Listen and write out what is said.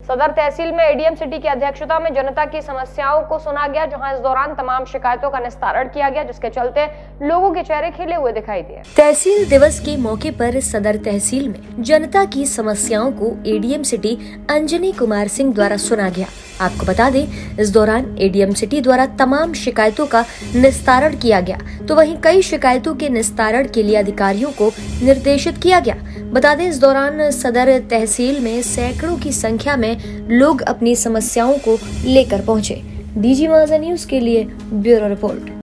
सदर तहसील में ADM city की अध्यक्षता में जनता की समस्याओं को सुना गया, जहां इस दौरान तमाम शिकायतों का निस्तारण किया गया, जिसके चलते लोगों के चेहरे खिले हुए दिखाई दिए। तहसील दिवस के मौके पर सदर तहसील में जनता की समस्याओं को एडीएम सिटी अंजनी कुमार सिंह द्वारा सुना गया। आपको बता दें, इस दौरान एडीएम सिटी द्वारा तमाम शिकायतों का निस्तारण किया गया, तो वहीं कई शिकायतों के निस्तारण के लिए अधिकारियों को निर्देशित किया गया। बता दें, इस दौरान सदर तहसील में सैकड़ों की संख्या में लोग अपनी समस्याओं को लेकर पहुंचे। डीजी माझा न्यूज के लिए ब्यूरो रिपोर्ट।